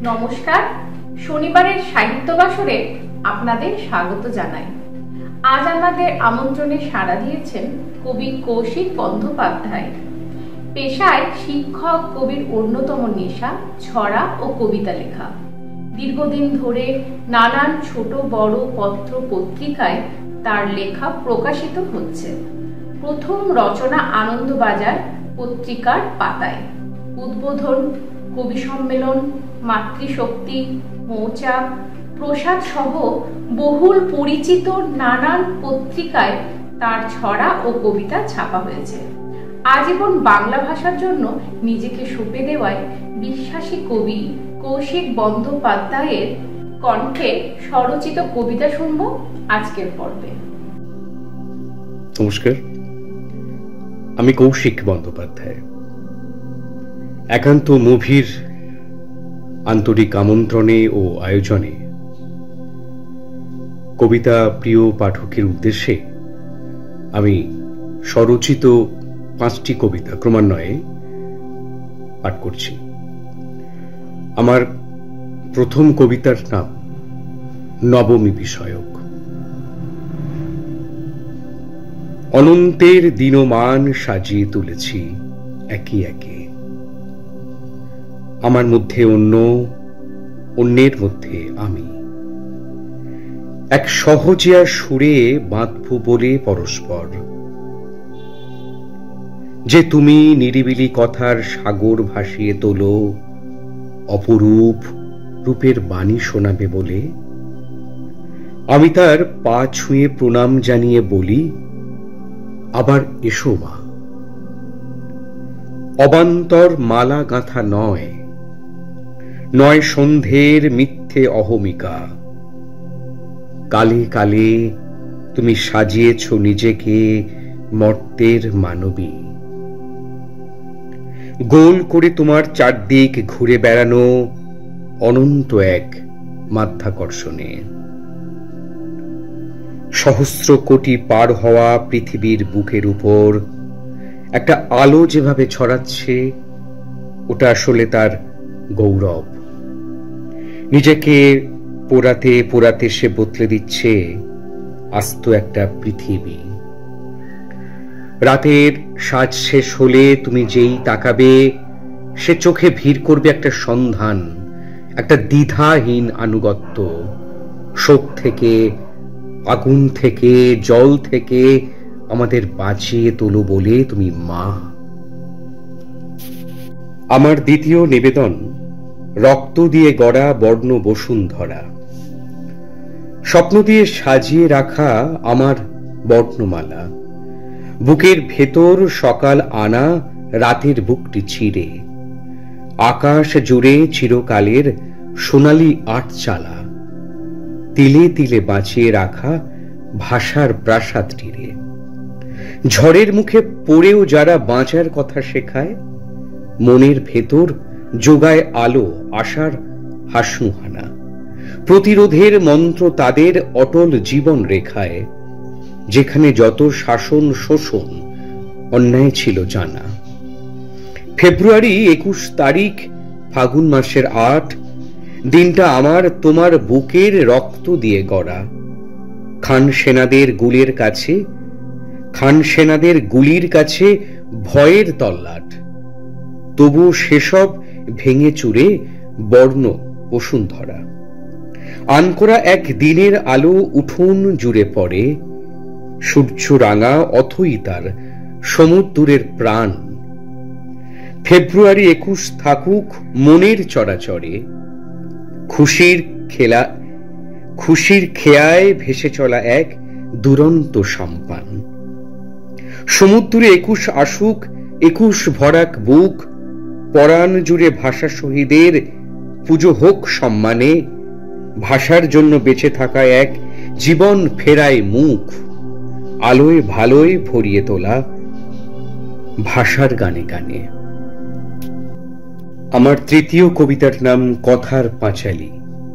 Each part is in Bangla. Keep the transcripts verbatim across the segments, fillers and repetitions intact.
নমস্কার, শনিবারের সাহিত্য বাসরে আপনাদের স্বাগত জানাই। আজ আমাদের আমন্ত্রণে সাড়া দিয়েছেন কবি কৌশিক বন্দ্যোপাধ্যায়। পেশায় শিক্ষক, কবির অন্যতম নেশা ছড়া ও কবিতা লেখা। দীর্ঘদিন ধরে নানান ছোট বড় পত্র পত্রিকায় তার লেখা প্রকাশিত হচ্ছে। প্রথম রচনা আনন্দবাজার পত্রিকার পাতায়, উদ্বোধন, কবি সম্মেলন, মাতৃশক্তি, মৌচাক, প্রসাদ সহ বহুল পরিচিত নানান পত্রিকায় তার ছড়া ও কবিতা ছাপা হয়েছে। আজীবন বাংলা ভাষার জন্য নিজেকে সঁপে দেওয়ায় বিশ্বাসী কবি কৌশিক বন্দ্যোপাধ্যায়ের কণ্ঠে স্বরচিত কবিতা শুনব আজকের পর্বে। নমস্কার, আমি কৌশিক বন্দ্যোপাধ্যায়। একান্ত মুভির আন্তরিক আমন্ত্রণে ও আয়োজনে কবিতা প্রিয় পাঠকের উদ্দেশ্যে আমি স্বরচিত পাঁচটি কবিতা ক্রমান্বয়ে পাঠ করছি। আমার প্রথম কবিতার নাম নবমী বিষয়ক। অনন্তের দিনমান সাজিয়ে তুলেছি একে একে, আমার মধ্যে অন্য, অন্যের মধ্যে আমি। এক সহজিয়া সুরে বাঁধব বলে পরস্পর, যে তুমি নিরিবিলি কথার সাগর ভাসিয়ে তোলো, অপরূপ রূপের বাণী শোনাবে বলে। আমি তার পা ছুঁয়ে প্রণাম জানিয়ে বলি, আবার এসো মা। অবান্তর মালা গাঁথা নয়, নয় সন্ধ্যের মিথ্যে অহমিকা। কালে কালে তুমি সাজিয়েছ নিজেকে মর্তের মানবী। গোল করে তোমার চারদিক ঘুরে বেড়ানো অনন্ত এক মাধ্যাকর্ষণে। সহস্র কোটি পার হওয়া পৃথিবীর বুকের উপর একটা আলো যেভাবে ছড়াচ্ছে, ওটা আসলে তার গৌরব। নিজেকে পোড়াতে পোড়াতে সে বদলে দিচ্ছে আস্ত একটা পৃথিবী। রাতের সাজ শেষ হলে তুমি যেই তাকাবে, সে চোখে ভিড় করবে একটা সন্ধান, একটা দ্বিধাহীন আনুগত্য। শোক থেকে, আগুন থেকে, জল থেকে আমাদের বাঁচিয়ে তোলো বলে তুমি মা। আমার দ্বিতীয় নিবেদন রক্ত দিয়ে গড়া বর্ণ বসুন্ধরা। স্বপ্ন দিয়ে সাজিয়ে রাখা আমার বর্ণমালা, বুকের ভেতর সকাল আনা রাতের বুকটি ছিঁড়ে। আকাশ জুড়ে চিরকালের সোনালী আটচালা, তিলে তিলে বাঁচিয়ে রাখা ভাষার প্রাসাদ তীরে। ঝড়ের মুখে পড়েও যারা বাঁচার কথা শেখায়, মনের ভেতর যোগায় আলো আশার হাসুহানা। প্রতিরোধের মন্ত্র তাদের অটল জীবন রেখায়, যেখানে যত শাসন শোষণ অন্যায় ছিল জানা। ফেব্রুয়ারি একুশ তারিখ ফাগুন মাসের আট, দিনটা আমার তোমার বুকের রক্ত দিয়ে গড়া। খান সেনাদের গুলির কাছে, খান সেনাদের গুলির কাছে ভয়ের তল্লাট। তবু সেসব ভেঙে চুরে বর্ণ বসুন্ধরা। আনকোরা এক দিনের আলো উঠোন জুড়ে পড়ে, সূর্য রাঙা অথই তার সমুদ্রের প্রাণ। ফেব্রুয়ারি একুশ থাকুক মনের চরাচরে, খুশির খেলা, খুশির খেয়ায় ভেসে চলা এক দুরন্ত সম্পান। সমুদ্রে একুশ আসুক, একুশ ভরাক বুক, পরাণ জুড়ে ভাষা শহীদের পুজো হোক সম্মানে। ভাষার জন্য বেঁচে থাকা এক জীবন ফেরায় মুখ, আলোয় ভালোয় ভরিয়ে তোলা ভাষার গানে গানে। আমার তৃতীয় কবিতার নাম কথার পাঁচালী।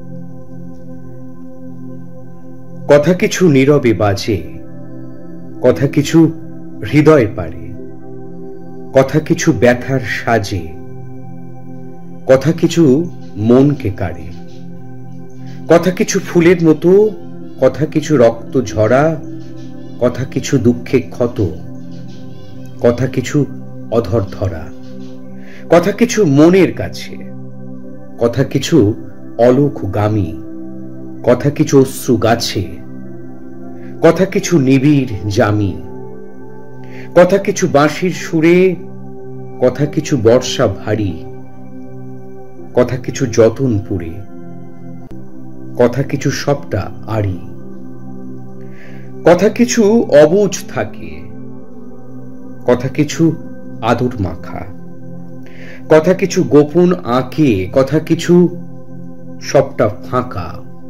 কথা কিছু নীরবে বাজে, কথা কিছু হৃদয় পারে, কথা কিছু ব্যথার সাজে, কথা কিছু মনকে কাড়ে। কথা কিছু ফুলের মতো, কথা কিছু রক্ত ঝরা, কথা কিছু দুঃখে ক্ষত, কথা কিছু অধর ধরা, কথা কিছু মনের কাছে, কথা কিছু অলোকগামী, কথা কিছু অশ্রু গাছে, কথা কিছু নিবিড় জামি, কথা কিছু বাঁশির সুরে, কথা কিছু বর্ষা ভারী, কথা কিছু যতন পুরে, কথা কিছু সবটা আড়ি, কথা কিছু অবুঝ থাকে, কথা কিছু আদর মাখা, কথা কিছু গোপন আঁকে, কথা কিছু সবটা ফাঁকা,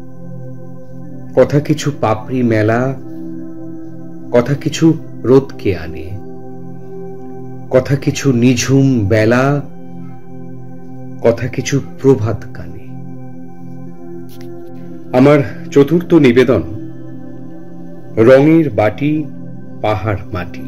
কথা কিছু পাপড়ি মেলা, কথা কিছু রোদকে আনে, কথা কিছু নিঝুম বেলা, কথা কিছু প্রভাত কানে। আমার চতুর্থ নিবেদন রঙের বাটি পাহাড় মাটি।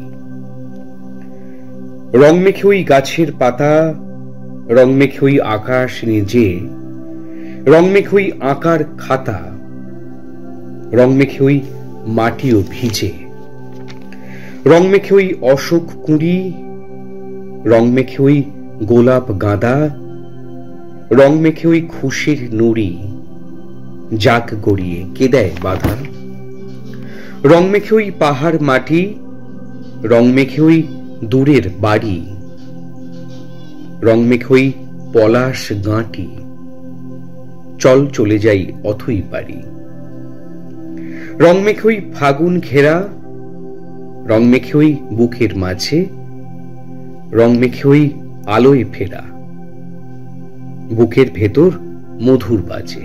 রং মেখে ওই গাছের পাতা, রং মেখে ওই আকাশ নিজে, রং মেখে ওই আঁকার খাতা, রং মেখে ওই মাটিও ভিজে, রং মেখে ওই অশোক কুঁড়ি, রং মেখে ওই গোলাপ গাঁদা, রং মেখে ওই খুশির নুড়ি, জাগ গড়িয়ে কে দেয় বাধা, রং মেখে ওই পাহাড় মাটি, রং মেখে ওই দূরের বাড়ি, রং মেখে ওই পলাশ গাঁটি, চল চলে যাই অথই পারি, রং মেখে ওই ফাগুন ঘেরা, রং মেখে ওই বুকের মাঝে, রং মেখে ওই আলোয় ফেরা, বুকের ভেতর মধুর বাজে,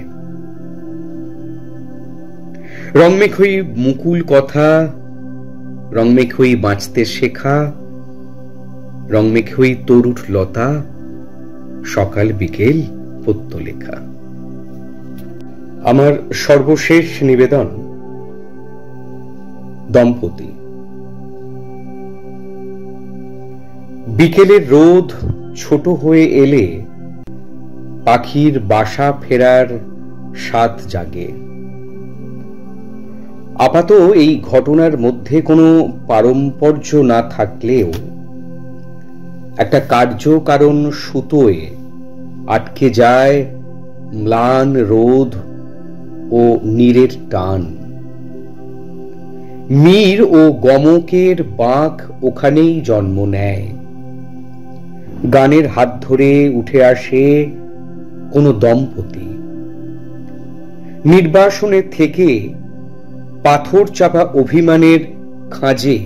রং মেখে ওই মুকুল কথা, রং মেখে ওই বাঁচতে শেখা, রং মেখে ওই তরুর লতা, সকাল বিকেল পদ্য লেখা। আমার সর্বশেষ নিবেদন দম্পতি। বিকেলের রোদ ছোট হয়ে এলে পাখির বাসা ফেরার স্বাদ জাগে। আপাত এই ঘটনার মধ্যে কোনো পারম্পর্য না থাকলেও একটা কার্যকারণ সুতোয় আটকে যায় ম্লান রোদ ও নীরের টান। মীর ও গমকের বাঁক ওখানেই জন্ম নেয়। গানের হাত ধরে উঠে আসে কোনো দম্পতি। নির্বাসনের থেকে পাথর চাপা অভিমানের খাঁজে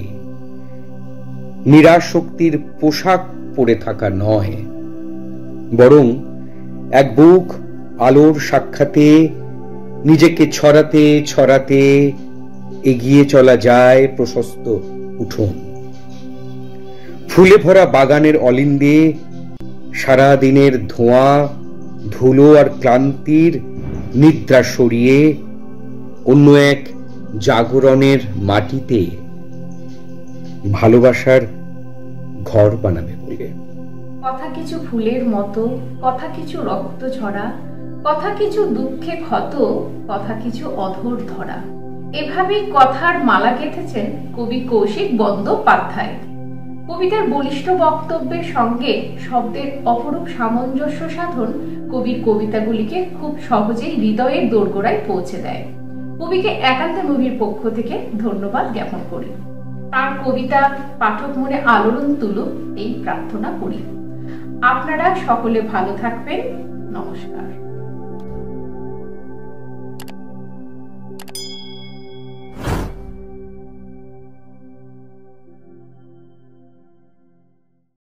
নিরাশক্তির পোশাক পরে থাকা নয়, বরং এক বুক আলোর সাক্ষাতে নিজেকে ছড়াতে ছড়াতে এগিয়ে চলা যায় প্রশস্ত উঠোন। ফুলে ভরা বাগানের অলিন্দে সারা দিনের ধোঁয়া ধুলো আর ক্লান্তির নিদ্রা সরিয়ে অন্য এক জাগরণের মাটিতে ভালোবাসার ঘর বানাবে বলে। কথা কিছু ফুলের মতো, কথা কিছু রক্ত ঝরা, কথা কিছু দুঃখে ক্ষত, কথা কিছু অধর ধরা। এভাবেই কথার মালা গেঁথেছেন কবি কৌশিক বন্দ্যোপাধ্যায়। কবিতার বলিষ্ঠ বক্তব্যের সঙ্গে শব্দের অপরূপ সামঞ্জস্য সাধন কবির কবিতাগুলিকে খুব সহজেই হৃদয়ের দোরগোড়ায় পৌঁছে দেয়। কবিকে একান্ত মুভির পক্ষ থেকে ধন্যবাদ জ্ঞাপন করি। তার কবিতা পাঠক মনে আলোড়ন তুলুক এই প্রার্থনা করি। আপনারা সকলে ভালো থাকবেন। নমস্কার।